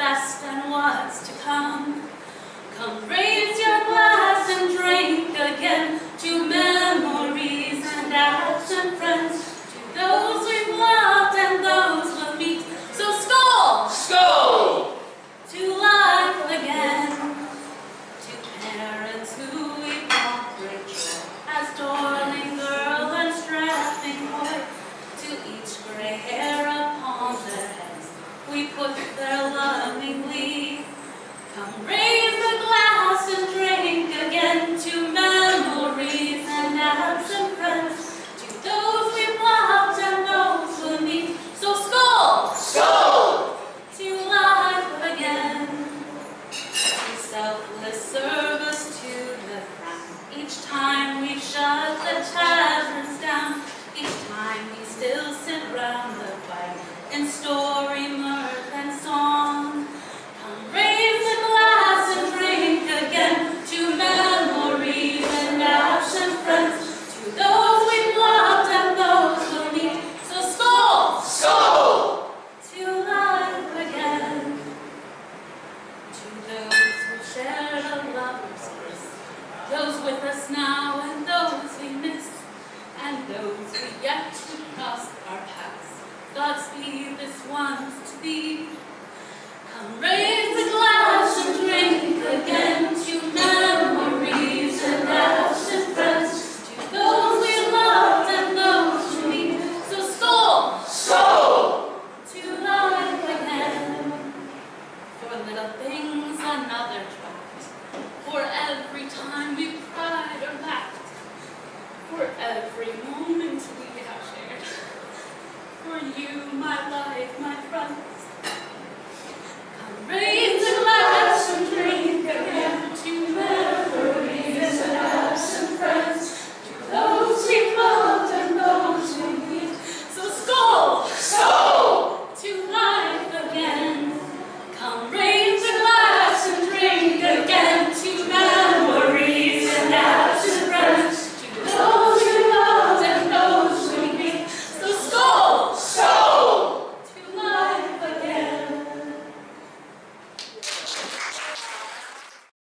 past and what's to come. Come raise your glass and drink again to memories and absent friends, to those we've loved and those we'll meet. So skål! Skål! To life again, to parents who we brought great joy, as darling girl and strapping boy, to each gray hair upon their heads we put their loving leave. Come raise the glass and drink again to memories and absent friends, to those we've loved and those we'll meet. So skål! Skål! To life again, to selfless service to the crown. Each time we shut the taverns down, each time we still sit round the fire in story, mirth, and song. Come raise the glass and drink again to memories and absent friends, to those we've loved and those we'll meet. So skål! Skål! To life again, to those who shared a lover's kiss, those with us now and those we miss, and those we yet to cross our paths. Godspeed this one's to be. Come raise the glass and drink again to memories and absent friends, to those we loved and those we meet. So skål! Skål! To life again, for little things another tract, for every time we've cried or laughed, for every moment we have shared, for you, my life, my friends. Come raise